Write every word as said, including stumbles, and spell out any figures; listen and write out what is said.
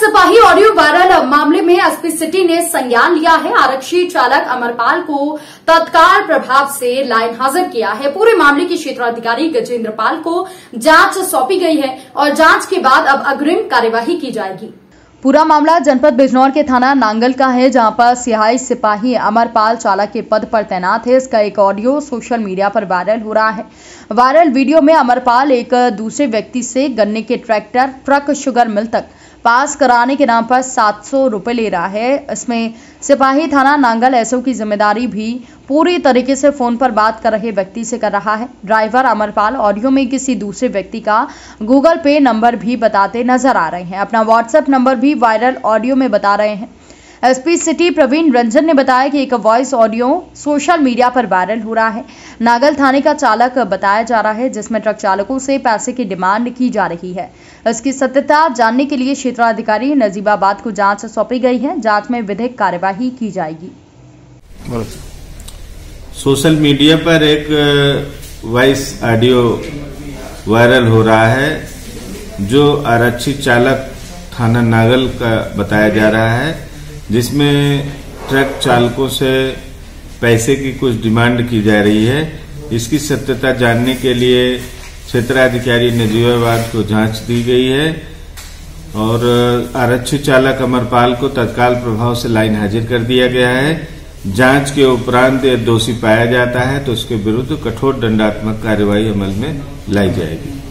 सिपाही audio viral मामले में एसपी सिटी ने संज्ञान लिया है। आरक्षी चालक अमरपाल को तत्काल प्रभाव से लाइन हाजिर किया है। पूरे मामले की क्षेत्राधिकारी गजेंद्र पाल को जांच सौंपी गई है और जांच के बाद अब अग्रिम कार्यवाही की जाएगी। पूरा मामला जनपद बिजनौर के थाना नांगल का है, जहां पर सिहाई सिपाही अमरपाल चालक के पद पर तैनात है। इसका एक ऑडियो सोशल मीडिया पर वायरल हो रहा है। वायरल वीडियो में अमरपाल एक दूसरे व्यक्ति से गन्ने के ट्रैक्टर ट्रक शुगर मिल तक पास कराने के नाम पर सात सौ रुपए ले रहा है। इसमें सिपाही थाना नांगल एसओ की जिम्मेदारी भी पूरी तरीके से फोन पर बात कर रहे व्यक्ति से कर रहा है। ड्राइवर अमरपाल ऑडियो में किसी दूसरे व्यक्ति का गूगल पे नंबर भी बताते नजर आ रहे हैं। अपना व्हाट्सएप नंबर भी वायरल ऑडियो में बता रहे हैं। एसपी सिटी प्रवीण रंजन ने बताया कि एक वॉइस ऑडियो सोशल मीडिया पर वायरल हो रहा है। नागल थाने का चालक बताया जा रहा है, जिसमें ट्रक चालकों से पैसे की डिमांड की जा रही है। इसकी सत्यता जानने के लिए क्षेत्राधिकारी नजीबाबाद को जांच सौंपी गई है। जांच में विधिक कार्यवाही की जाएगी। सोशल मीडिया पर एक वॉइस ऑडियो वायरल हो रहा है, जो आरक्षी चालक थाना नागल का बताया जा रहा है, जिसमें ट्रक चालकों से पैसे की कुछ डिमांड की जा रही है। इसकी सत्यता जानने के लिए क्षेत्राधिकारी नजीबाबाद को जांच दी गई है और आरक्षी चालक अमरपाल को तत्काल प्रभाव से लाइन हाजिर कर दिया गया है। जांच के उपरांत दोषी पाया जाता है तो उसके विरुद्ध कठोर दंडात्मक कार्रवाई अमल में लाई जाएगी।